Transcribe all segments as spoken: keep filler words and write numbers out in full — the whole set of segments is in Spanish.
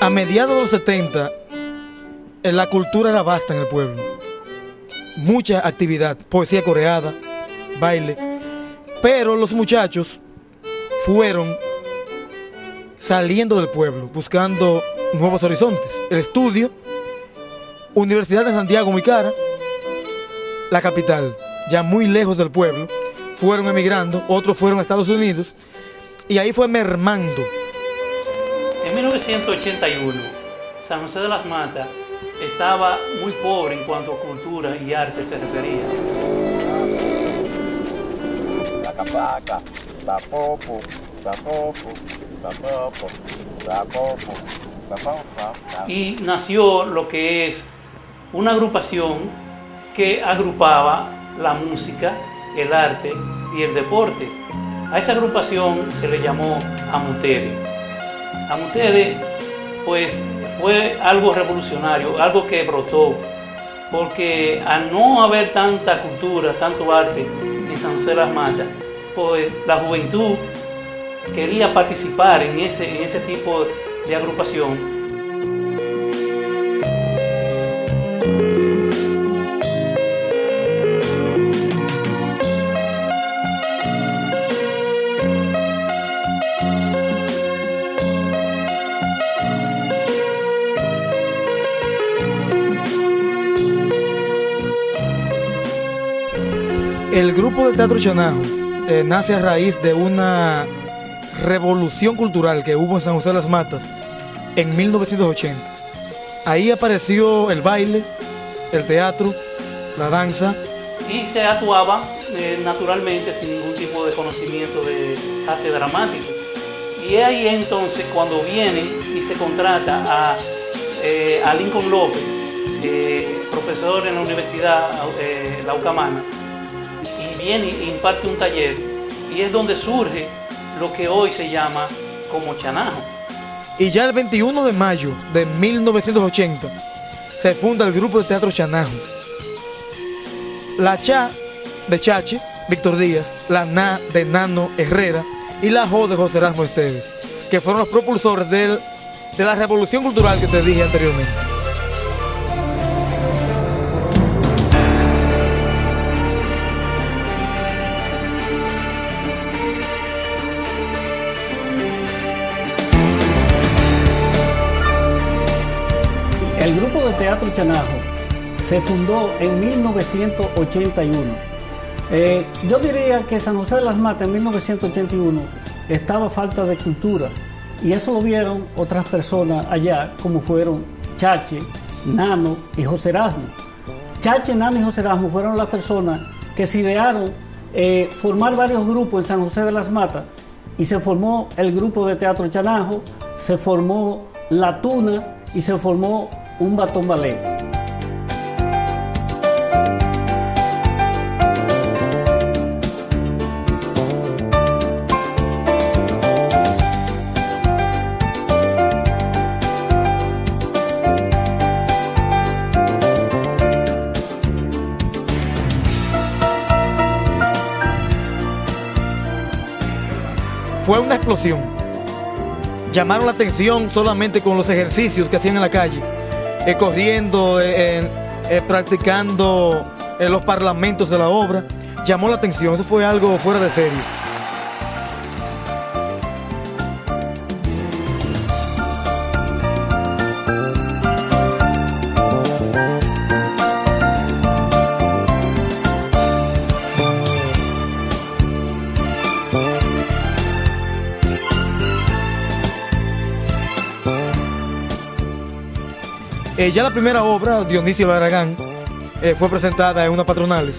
A mediados de los setenta, la cultura era vasta en el pueblo. Mucha actividad, poesía coreada, baile. Pero los muchachos fueron saliendo del pueblo, buscando nuevos horizontes. El estudio, Universidad de Santiago muy cara, la capital, ya muy lejos del pueblo, fueron emigrando, otros fueron a Estados Unidos, y ahí fue mermando. En mil novecientos ochenta y uno, San José de las Matas estaba muy pobre en cuanto a cultura y arte se refería. Y nació lo que es una agrupación que agrupaba la música, el arte y el deporte. A esa agrupación se le llamó Amutere. Amutere, pues, fue algo revolucionario, algo que brotó, porque al no haber tanta cultura, tanto arte en San José de las Matas, pues la juventud quería participar en ese, en ese tipo de agrupación. El grupo de Teatro Chanajo eh, nace a raíz de una revolución cultural que hubo en San José de las Matas en mil novecientos ochenta. Ahí apareció el baile, el teatro, la danza. Y se actuaba eh, naturalmente sin ningún tipo de conocimiento de arte dramático. Y es ahí entonces cuando viene y se contrata a, eh, a Lincoln López, eh, profesor en la Universidad eh, Laucamana, y viene e imparte un taller, y es donde surge lo que hoy se llama como Chanajo. Y ya el veintiuno de mayo de mil novecientos ochenta se funda el grupo de Teatro Chanajo. La Cha de Chache, Víctor Díaz, la Na de Nano Herrera y la Jo de José Erasmo Esteves, que fueron los propulsores del, de la revolución cultural que te dije anteriormente. El grupo de Teatro Chanajo se fundó en mil novecientos ochenta y uno. Eh, yo diría que San José de las Matas en mil novecientos ochenta y uno estaba falta de cultura, y eso lo vieron otras personas allá, como fueron Chache, Nano y José Erasmo. Chache, Nano y José Erasmo fueron las personas que se idearon eh, formar varios grupos en San José de las Matas, y se formó el grupo de Teatro Chanajo, se formó La Tuna y se formó un batón ballet. Fue una explosión. Llamaron la atención solamente con los ejercicios que hacían en la calle, eh, corriendo, eh, eh, practicando en los parlamentos de la obra. Llamó la atención, eso fue algo fuera de serie. Eh, ya la primera obra, Dionisio Larragán, eh, fue presentada en unas patronales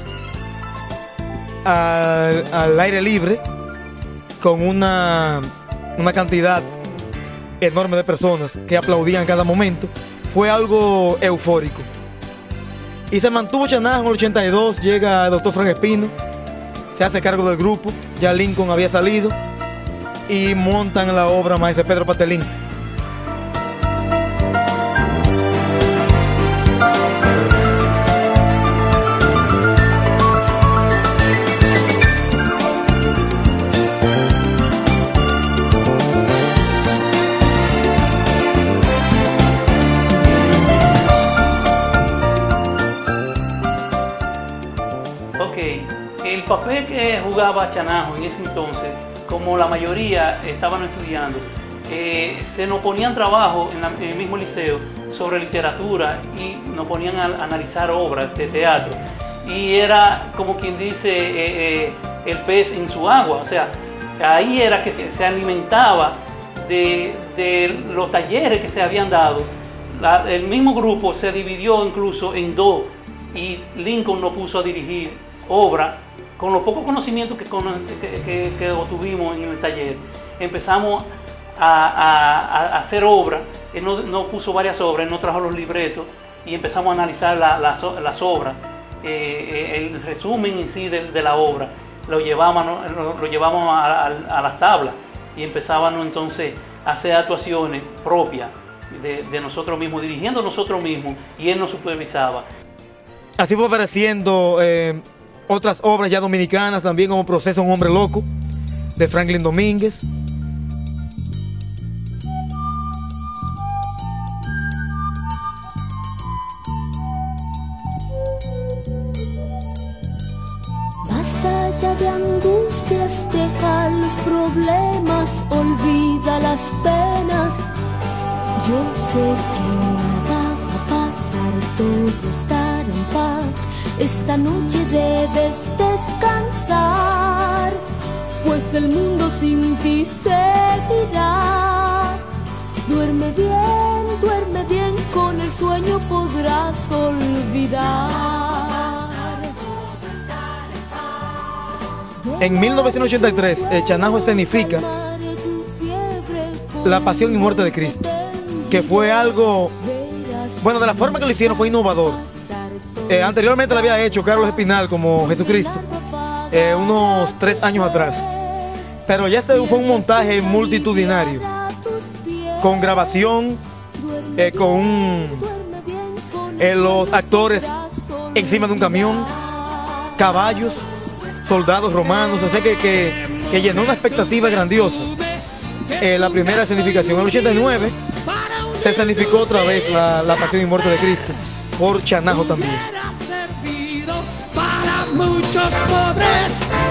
al, al aire libre, con una, una cantidad enorme de personas que aplaudían en cada momento. Fue algo eufórico. Y se mantuvo Chanajo en el ochenta y dos, llega el doctor Frank Espino, se hace cargo del grupo, ya Lincoln había salido, y montan la obra Maese Pedro Patelín. Ok, el papel que jugaba Chanajo en ese entonces, como la mayoría estaban estudiando, eh, se nos ponían trabajo en, la, en el mismo liceo sobre literatura y nos ponían a, a analizar obras de teatro. Y era como quien dice eh, eh, el pez en su agua, o sea, ahí era que se, se alimentaba de, de los talleres que se habían dado. La, el mismo grupo se dividió incluso en dos y Lincoln nos puso a dirigir obra con los pocos conocimientos que, que, que, que obtuvimos en el taller. Empezamos a, a, a hacer obra, él nos, nos puso varias obras, él nos trajo los libretos y empezamos a analizar la, la, las obras, eh, el resumen en sí de, de la obra, lo llevábamos, lo, lo llevábamos a, a, a las tablas y empezábamos entonces a hacer actuaciones propias de, de nosotros mismos, dirigiendo nosotros mismos, y él nos supervisaba. Así fue apareciendo eh, otras obras ya dominicanas también, como Proceso a un hombre loco, de Franklin Domínguez. Basta ya de angustias, deja los problemas, olvida las penas. Yo sé que nada va a pasar, todo estará en paz. Esta noche debes descansar, pues el mundo sin ti seguirá. Duerme bien, duerme bien, con el sueño podrás olvidar. En mil novecientos ochenta y tres, eh, Chanajo escenifica La Pasión y Muerte de Cristo, que fue algo, bueno, de la forma que lo hicieron fue innovador. Eh, anteriormente lo había hecho Carlos Espinal como Jesucristo, eh, unos tres años atrás. Pero ya este fue un montaje multitudinario, con grabación, eh, con un, eh, los actores encima de un camión, caballos, soldados romanos, o sea que, que, que llenó una expectativa grandiosa. Eh, la primera escenificación. En el ochenta y nueve se escenificó otra vez la, la Pasión y Muerte de Cristo, por Chanajo también. Para muchos pobres